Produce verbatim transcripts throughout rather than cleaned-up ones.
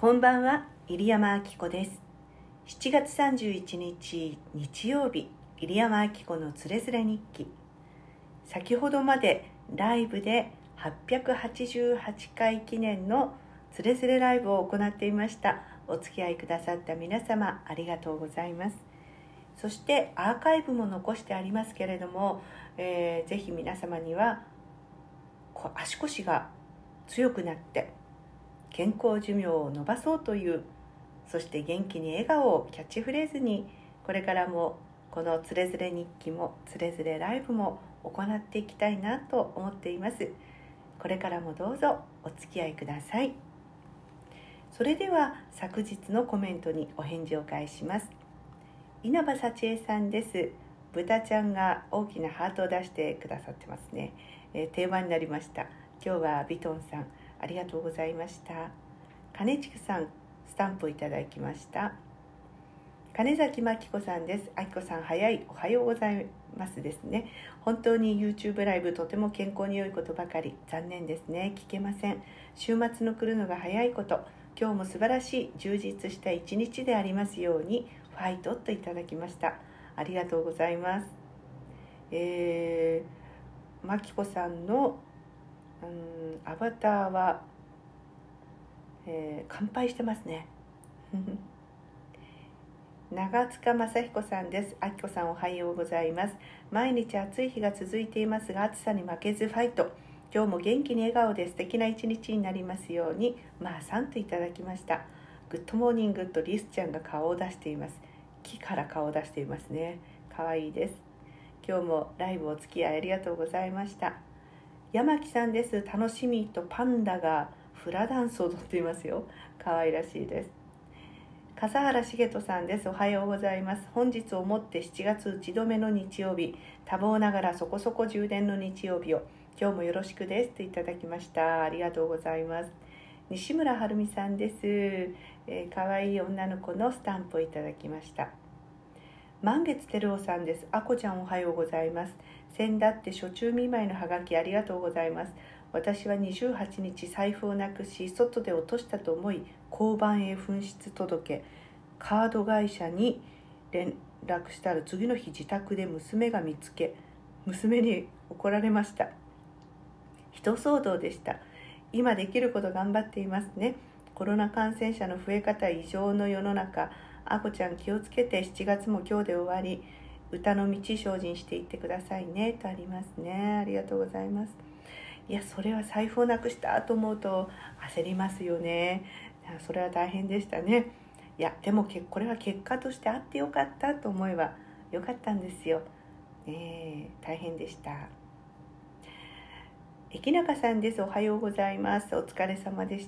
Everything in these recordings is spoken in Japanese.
こんばんは、入山明子です。しちがつさんじゅういちにち日曜日、入山明子のつれづれ日記。先ほどまでライブではっぴゃくはちじゅうはちかい記念のつれづれライブを行っていました。お付き合いくださった皆様、ありがとうございます。そしてアーカイブも残してありますけれども、えー、ぜひ皆様にはこう足腰が強くなって健康寿命を延ばそうという、そして元気に笑顔をキャッチフレーズに、これからもこのつれづれ日記もつれづれライブも行っていきたいなと思っています。これからもどうぞお付き合いください。それでは昨日のコメントにお返事を返します。稲葉幸恵さんです。豚ちゃんが大きなハートを出してくださってますね、えー、定番になりました。今日はビトンさん、ありがとうございました。金畜さん、スタンプをいただきました。金崎真紀子さんです。あきこさん、早い、おはようございますですね。本当に YouTube ライブ、とても健康に良いことばかり。残念ですね、聞けません。週末の来るのが早いこと。今日も素晴らしい充実した一日でありますように、ファイトといただきました。ありがとうございます。えー、真紀子さんのうんアバターは、えー、乾杯してますね。長塚雅彦さんです。あきこさん、おはようございます。毎日暑い日が続いていますが、暑さに負けずファイト。今日も元気に笑顔で素敵な一日になりますように、まあさんといただきました。グッドモーニングとリスちゃんが顔を出しています。木から顔を出していますね。かわいいです。今日もライブお付き合いありがとうございました。山木さんです。楽しみとパンダがフラダンスを踊っていますよ。かわいらしいです。笠原茂人さんです。おはようございます。本日をもってしちがつ打ち止めの日曜日、多忙ながらそこそこ充電の日曜日を今日もよろしくですといただきました。ありがとうございます。西村はるみさんです。えー、かわいい女の子のスタンプをいただきました。満月てるおさんです。あこちゃん、おはようございます。先だって初中見舞いのハガキありがとうございます。私はにじゅうはちにち財布をなくし、外で落としたと思い交番へ紛失届、カード会社に連絡したら次の日自宅で娘が見つけ、娘に怒られました。人騒動でした。今できること頑張っていますね。コロナ感染者の増え方異常の世の中、あこちゃん気をつけて、しちがつも今日で終わり、歌の道精進していってくださいねとありますね。ありがとうございます。いや、それは財布をなくしたと思うと焦りますよね。それは大変でしたね。いや、でもこれは結果としてあってよかったと思えばよかったんですよ。えー、大変でした。駅中さんです。おはようございます。お疲れ様でした。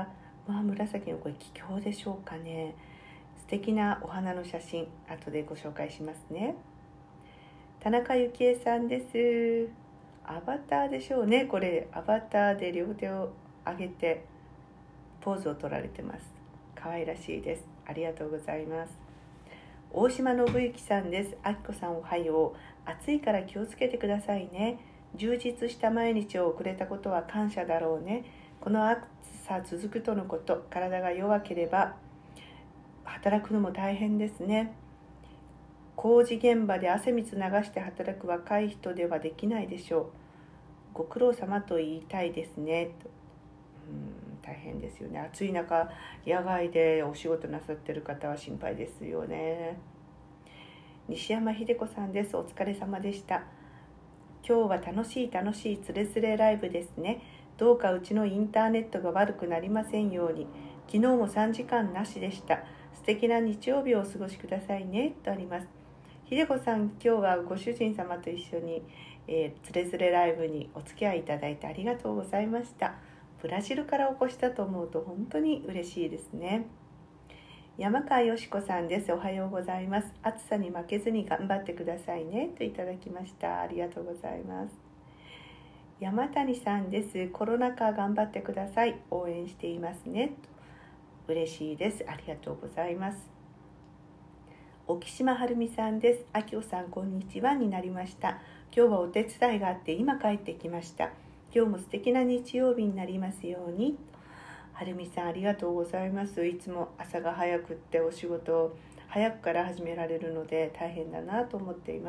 まあ、紫のこれ気境でしょうかね。素敵なお花の写真、後でご紹介しますね。田中幸恵さんです。アバターでしょうね。これアバターで両手を上げてポーズを取られてます。可愛らしいです。ありがとうございます。大島信之さんです。あきこさん、おはよう。暑いから気をつけてくださいね。充実した毎日を送れたことは感謝だろうね。この暑さ続くとのこと。体が弱ければ働くのも大変ですね。工事現場で汗水流して働く若い人ではできないでしょう。ご苦労様と言いたいですねと。うん大変ですよね。暑い中野外でお仕事なさってる方は心配ですよね。西山秀子さんです。お疲れ様でした。今日は楽しい楽しいつれづれライブですね。どうかうちのインターネットが悪くなりませんように。昨日もさんじかんなしでした。素敵な日曜日をお過ごしくださいねとあります。秀子さん、今日はご主人様と一緒に、えー、つれづれライブにお付き合いいただいてありがとうございました。ブラジルからお越したと思うと本当に嬉しいですね。山川よしこさんです。おはようございます。暑さに負けずに頑張ってくださいねといただきました。ありがとうございます。山谷さんです。コロナ禍頑張ってください。応援していますねと。嬉しいです。ありがとうございます。沖島はるみさんです。あきおさん、こんにちはになりました。今日はお手伝いがあって今帰ってきました。今日も素敵な日曜日になりますように。 はるみさんありがとうございます。いつも朝が早くってお仕事早くから始められるので大変だなと思っています。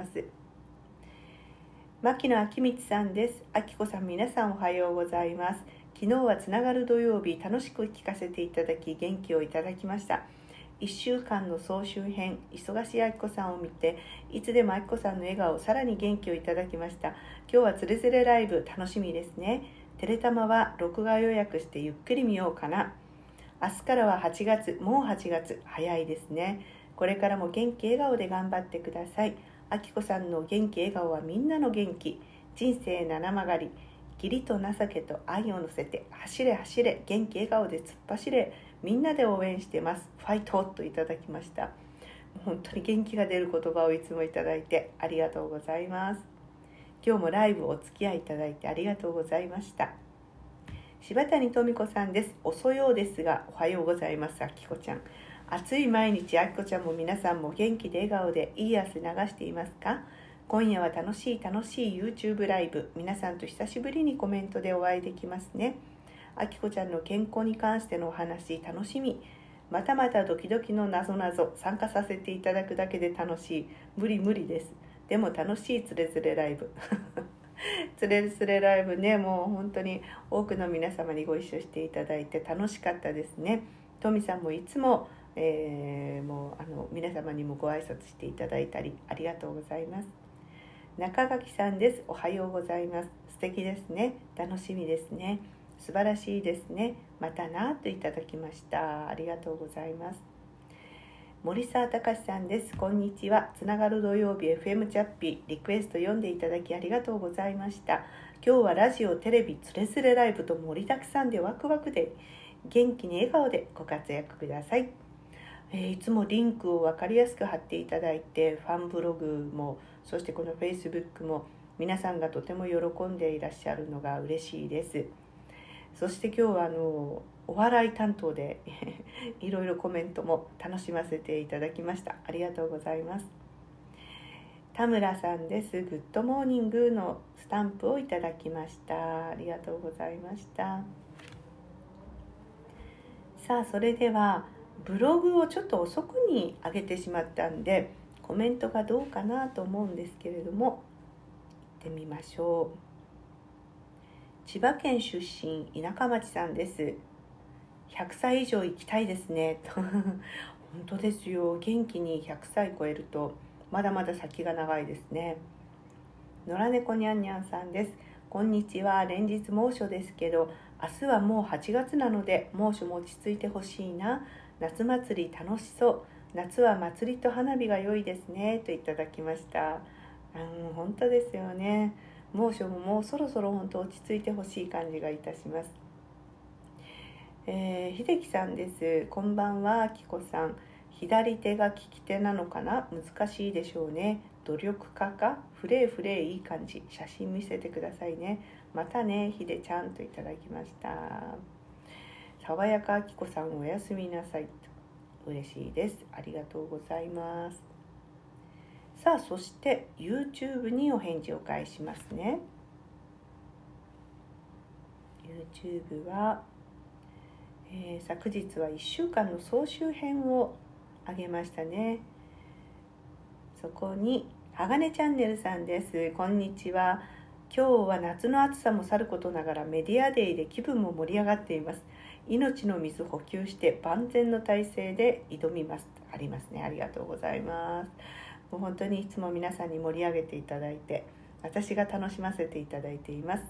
牧野明光さんです。あきこさん、皆さんおはようございます。昨日はつながる土曜日、楽しく聞かせていただき元気をいただきました。いっしゅうかんの総集編、忙しいあきこさんを見て、いつでもあきこさんの笑顔、さらに元気をいただきました。今日はつれづれライブ楽しみですね。テレタマは録画予約してゆっくり見ようかな。明日からははちがつ、もうはちがつ、早いですね。これからも元気笑顔で頑張ってください。あきこさんの元気笑顔はみんなの元気。人生七曲り。義理と情けと愛を乗せて走れ走れ、元気笑顔で突っ走れ、みんなで応援してます、ファイトといただきました。本当に元気が出る言葉をいつもいただいてありがとうございます。今日もライブお付き合いいただいてありがとうございました。柴谷富子さんです。遅ようですがおはようございます。あきこちゃん、暑い毎日、あきこちゃんも皆さんも元気で笑顔でいい汗流していますか？今夜は楽しい楽しい YouTube ライブ、皆さんと久しぶりにコメントでお会いできますね。あきこちゃんの健康に関してのお話楽しみ、またまたドキドキの謎謎参加させていただくだけで楽しい、無理無理です。でも楽しいつれづれライブつれづれライブね、もう本当に多くの皆様にご一緒していただいて楽しかったですね。トミさんもいつも、えー、もうあの皆様にもご挨拶していただいたりありがとうございます。中垣さんです。おはようございます。素敵ですね。楽しみですね。素晴らしいですね。またなといただきました。ありがとうございます。森沢隆さんです。こんにちは。つながる土曜日 エフエム チャッピーリクエスト読んでいただきありがとうございました。今日はラジオ、テレビ、つれづれライブと盛りだくさんでワクワクで元気に笑顔でご活躍ください。えー、いつもリンクを分かりやすく貼っていただいて、ファンブログもそしてこの Facebook も皆さんがとても喜んでいらっしゃるのが嬉しいです。そして今日はあのお笑い担当でいろいろコメントも楽しませていただきました。ありがとうございます。田村さんです。グッドモーニングのスタンプをいただきました。ありがとうございました。さあ、それではブログをちょっと遅くに上げてしまったんでコメントがどうかなと思うんですけれども、行ってみましょう。千葉県出身、田舎町さんです。ひゃくさい以上生きたいですね本当ですよ。元気にひゃくさい超えるとまだまだ先が長いですね。野良猫にゃんにゃんさんです。こんにちは。連日猛暑ですけど明日はもうはちがつなので猛暑も落ち着いてほしいな。夏祭り楽しそう。夏は祭りと花火が良いですねといただきました。うん、本当ですよね。猛暑ももうそろそろ本当落ち着いてほしい感じがいたします。えー、秀樹さんです。こんばんは。あきこさん、左手が利き手なのかな。難しいでしょうね。努力家か。フレーフレーいい感じ。写真見せてくださいね。またね、ひでちゃんといただきました。爽やかあきこさん、おやすみなさい。嬉しいです。ありがとうございます。さあ、そして YouTube にお返事を返しますね。 YouTube は、えー、昨日はいっしゅうかんの総集編をあげましたね。そこに鋼チャンネルさんです。こんにちは。今日は夏の暑さもさることながらメディアデイで気分も盛り上がっています。命の水補給して万全の体制で挑みます。ありますね。ありがとうございます。もう本当にいつも皆さんに盛り上げていただいて、私が楽しませていただいています。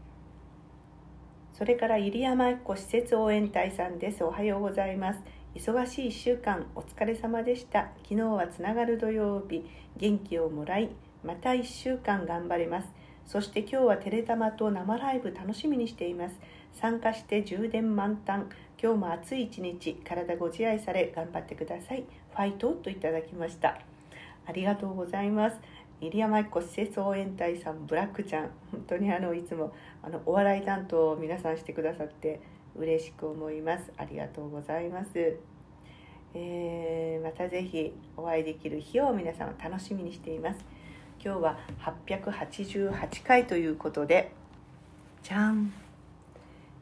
それから入山一子施設応援隊さんです。おはようございます。忙しいいっしゅうかんお疲れ様でした。昨日はつながる土曜日、元気をもらい、またいっしゅうかん頑張れます。そして今日はテレタマと生ライブ楽しみにしています。参加して充電満タン。今日も暑い一日、体ご自愛され頑張ってください。ファイトといただきました。ありがとうございます。入山一子施設応援隊さん、ブラックちゃん、本当にあのいつもあのお笑い担当を皆さんしてくださって嬉しく思います。ありがとうございます。えー、またぜひお会いできる日を皆様楽しみにしています。今日ははっぴゃくはちじゅうはちかいということで、じゃん、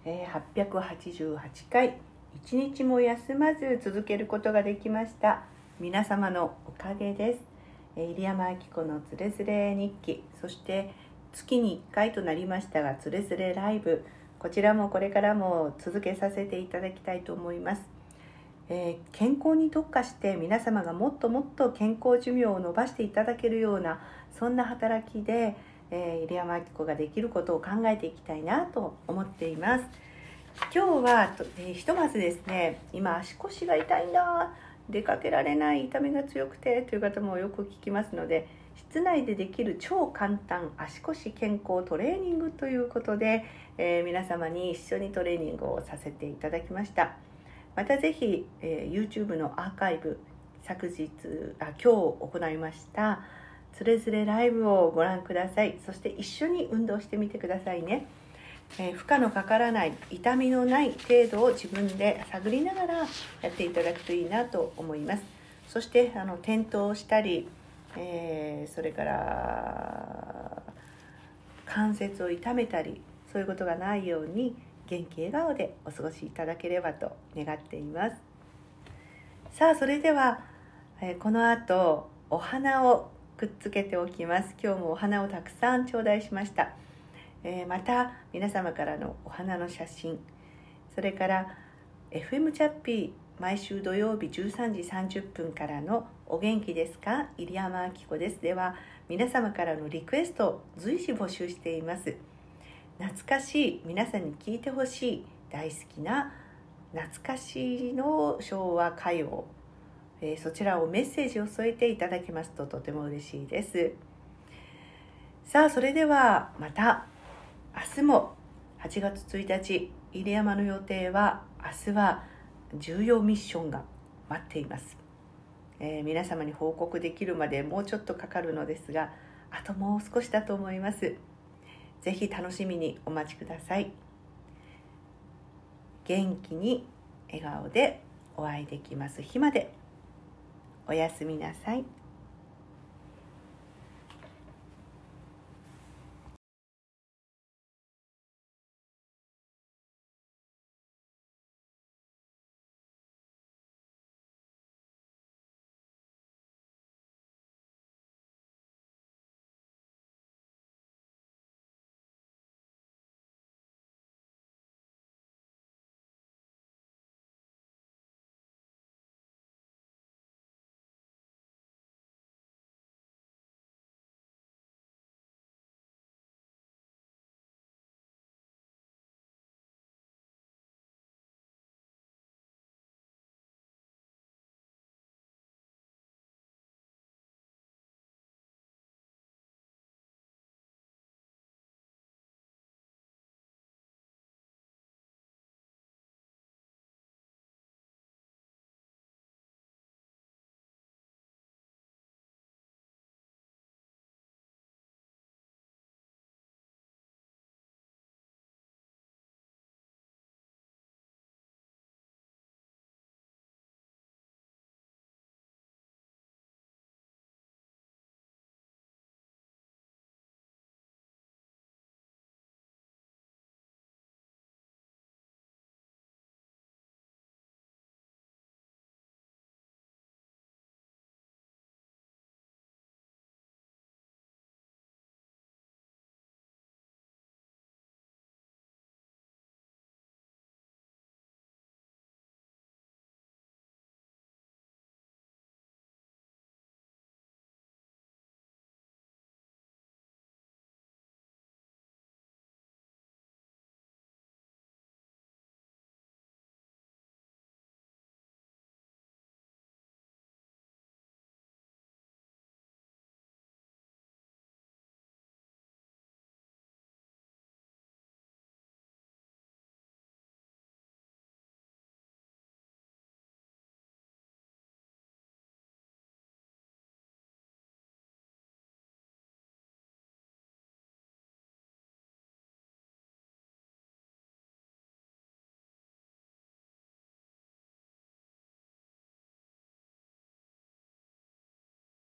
えー、はっぴゃくはちじゅうはちかい一日も休まず続けることができました。皆様のおかげです。えー、入山明子のつれづれ日記、そして月にいっかいとなりましたがつれづれライブ、こちらもこれからも続けさせていただきたいと思います。えー、健康に特化して皆様がもっともっと健康寿命を伸ばしていただけるような、そんな働きで、えー、入山明子ができることを考えていきたいなと思っています。今日は、えー、ひとまずですね、今足腰が痛いな、出かけられない、痛みが強くてという方もよく聞きますので、室内でできる超簡単足腰健康トレーニングということで、えー、皆様に一緒にトレーニングをさせていただきました。またぜひ、えー、YouTube のアーカイブ、昨日あ今日行いましたつれづれライブをご覧ください。そして一緒に運動してみてくださいね。えー、負荷のかからない、痛みのない程度を自分で探りながらやっていただくといいなと思います。そしてあの転倒したり、えー、それから関節を痛めたり、そういうことがないように元気笑顔でお過ごしいただければと願っています。さあ、それでは、えー、この後お花をくっつけておきます。今日もお花をたくさん頂戴しました。えー、また皆様からのお花の写真、それから エフエム チャッピー毎週土曜日じゅうさんじさんじゅっぷんからのお元気ですか、入山明子ですでは、皆様からのリクエストを随時募集しています。懐かしい、皆さんに聴いてほしい大好きな懐かしいの昭和歌謡、えー、そちらをメッセージを添えていただきますととても嬉しいです。さあ、それではまた明日もはちがつついたち、入山の予定は明日は重要ミッションが待っています。えー、皆様に報告できるまでもうちょっとかかるのですが、あともう少しだと思います。ぜひ楽しみにお待ちください。元気に笑顔でお会いできます日までおやすみなさい。